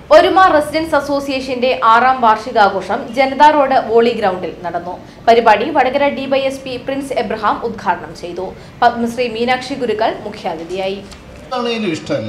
ഒരുമ റെസിഡൻസ് അസോസിയേഷന്റെ 6ാം വാർഷികാഘോഷം ജനതാ റോഡ് വോളി ഗ്രൗണ്ടിൽ നടന്നു. പരിപാടി വടകര ഡിവൈഎസ്പി പ്രിൻസ് എബ്രഹാം ഉദ്ഘാടനം ചെയ്തു. പത്മശ്രീ മീനാക്ഷി ഗുരുക്കൾ മുഖ്യാതിഥിയായി. ഇഷ്ടമല്ല,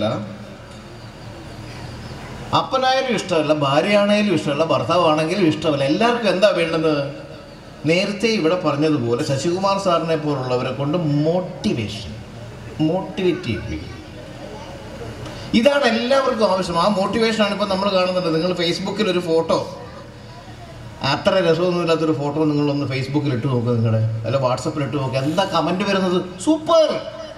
അപ്പനായാലും ഇഷ്ടമല്ല, ഭാര്യയാണേലും ഇഷ്ടമല്ല, ഭർത്താവാണെങ്കിലും ഇഷ്ടമല്ല. എല്ലാവർക്കും എന്താ വേണ്ടത്? നേരത്തെ ഇവിടെ പറഞ്ഞതുപോലെ ശശികുമാർ സാറിനെ പോലുള്ളവരെ കൊണ്ട് മോട്ടിവേറ്റ് ചെയ്യിപ്പിക്കും. ഇതാണ് എല്ലാവർക്കും ആവശ്യം. ആ മോട്ടിവേഷനാണ് ഇപ്പം നമ്മൾ കാണുന്നത്. നിങ്ങൾ ഫേസ്ബുക്കിൽ ഒരു ഫോട്ടോ, അത്ര രസമൊന്നുമില്ലാത്തൊരു ഫോട്ടോ നിങ്ങളൊന്ന് ഫേസ്ബുക്കിൽ ഇട്ട് നോക്കുക, നിങ്ങളുടെ അല്ല വാട്സപ്പിൽ ഇട്ട് നോക്കുക, എന്താ കമൻറ്റ് വരുന്നത്? സൂപ്പർ.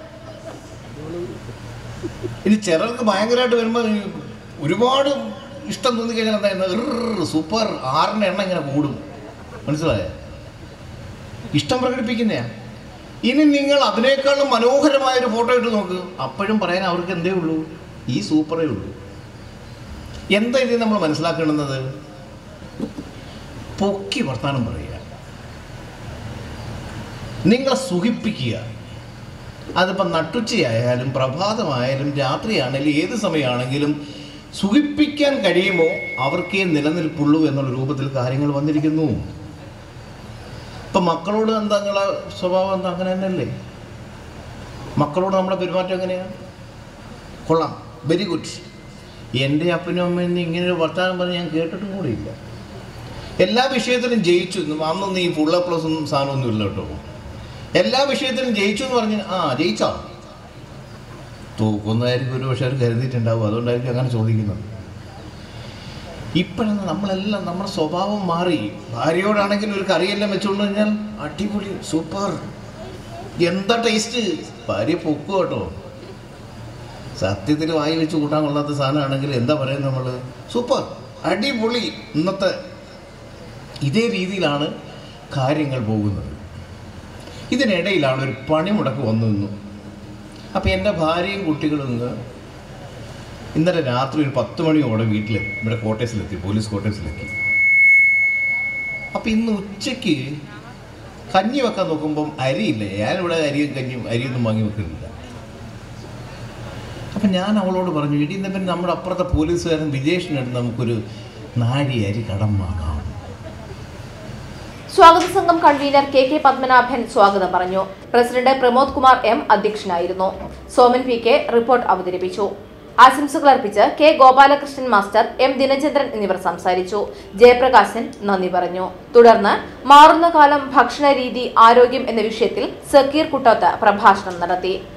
ഇനി ചിലർക്ക് ഭയങ്കരമായിട്ട് വരുമ്പോൾ ഒരുപാട് ഇഷ്ടം തോന്നിക്കഴിഞ്ഞാൽ എന്താ, സൂപ്പർ 6ന്റെ എണ്ണം ഇങ്ങനെ കൂടും. മനസ്സിലായ? ഇഷ്ടം പ്രകടിപ്പിക്കുന്നതാണ്. ഇനി നിങ്ങൾ അതിനേക്കാളും മനോഹരമായൊരു ഫോട്ടോ ഇട്ട് നോക്ക്, അപ്പോഴും പറയാൻ അവർക്ക് എന്തേ ഉള്ളൂ? ഈ സൂപ്പറേ ഉള്ളൂ. എന്താ ഇത് നമ്മൾ മനസ്സിലാക്കേണ്ടുന്നത്? പൊക്കി വർത്താനം പറയുക, നിങ്ങളെ സുഖിപ്പിക്കുക. അതിപ്പോൾ നട്ടുച്ചയായാലും പ്രഭാതമായാലും രാത്രിയാണെങ്കിലും ഏത് സമയമാണെങ്കിലും സുഖിപ്പിക്കാൻ കഴിയുമോ അവർക്കേ നിലനിൽപ്പുള്ളൂ എന്നുള്ള രൂപത്തിൽ കാര്യങ്ങൾ വന്നിരിക്കുന്നു. ഇപ്പം മക്കളോട് എന്താ നിങ്ങളെ സ്വഭാവം? എന്താ അങ്ങനെ തന്നെയല്ലേ? മക്കളോട് നമ്മളെ പെരുമാറ്റം എങ്ങനെയാണ്? കൊള്ളാം, വെരി ഗുഡ്. എൻ്റെ അപ്പനും അമ്മയും ഇങ്ങനൊരു വർത്തമാനം പറഞ്ഞ് ഞാൻ കേട്ടിട്ടും കൂടി ഇല്ല. എല്ലാ വിഷയത്തിലും ജയിച്ചു. അന്നൊന്നും ഈ ഫുൾ A+ ഒന്നും സാധനമൊന്നും ഇല്ല കേട്ടോ. എല്ലാ വിഷയത്തിലും ജയിച്ചു എന്ന് പറഞ്ഞ് ജയിച്ചോ തൂക്കുന്നതായിരിക്കും ഒരു പക്ഷേ അവർ കരുതിയിട്ടുണ്ടാവും. അതുകൊണ്ടായിരിക്കും അങ്ങനെ ചോദിക്കുന്നത്. ഇപ്പോഴെന്ന് നമ്മളെല്ലാം നമ്മുടെ സ്വഭാവം മാറി. ഭാര്യയോടാണെങ്കിൽ ഒരു കറിയെല്ലാം വെച്ചുകൊണ്ട് കഴിഞ്ഞാൽ അടിപൊളി, സൂപ്പർ, എന്താ ടേസ്റ്റ്. ഭാര്യ പൊക്കുക കേട്ടോ. സത്യത്തിൽ വായി വെച്ച് കൂട്ടാൻ കൊള്ളാത്ത സാധനമാണെങ്കിൽ എന്താ പറയുന്നത് നമ്മൾ? സൂപ്പർ, അടിപൊളി. ഇന്നത്തെ ഇതേ രീതിയിലാണ് കാര്യങ്ങൾ പോകുന്നത്. ഇതിനിടയിലാണ് ഒരു പണിമുടക്ക് വന്നു നിന്നു. അപ്പോൾ എൻ്റെ ഭാര്യയും കുട്ടികളും ഇന്നലെ രാത്രി ഒരു 10 മണിയോടെ വീട്ടിലെത്തി, ഇവിടെ ക്വാർട്ടേഴ്സിലെത്തി, പോലീസ് ക്വാർട്ടേഴ്സിലെത്തി. അപ്പോൾ ഇന്ന് ഉച്ചയ്ക്ക് കഞ്ഞി വെക്കാൻ നോക്കുമ്പം അരിയില്ല. ഞാനിവിടെ അരിയൊന്നും വാങ്ങി വെക്കുന്നില്ല. അപ്പം ഞാൻ അവളോട് പറഞ്ഞു, ഇടി ഇന്നപ്പം നമ്മുടെ അപ്പുറത്തെ പോലീസുകാരൻ വിജേഷിനടുത്ത് നമുക്കൊരു നാഴി അരി കടം വാങ്ങാം. സ്വാഗത സംഘം കൺവീനർ KK പത്മനാഭൻ സ്വാഗതം പറഞ്ഞു. പ്രസിഡന്റ് പ്രമോദ് കുമാർ M അധ്യക്ഷനായിരുന്നു. സോമൻ PK റിപ്പോർട്ട് അവതരിപ്പിച്ചു. ആശംസകൾ അർപ്പിച്ച് K Gopalakrishnan master, M Dinachandran എന്നിവർ സംസാരിച്ചു. ജയപ്രകാശൻ നന്ദി പറഞ്ഞു. തുടർന്ന് മാറുന്ന കാലം, ഭക്ഷണ രീതി, ആരോഗ്യം എന്ന വിഷയത്തിൽ സക്കീർ കുട്ടോത്ത് പ്രഭാഷണം നടത്തി.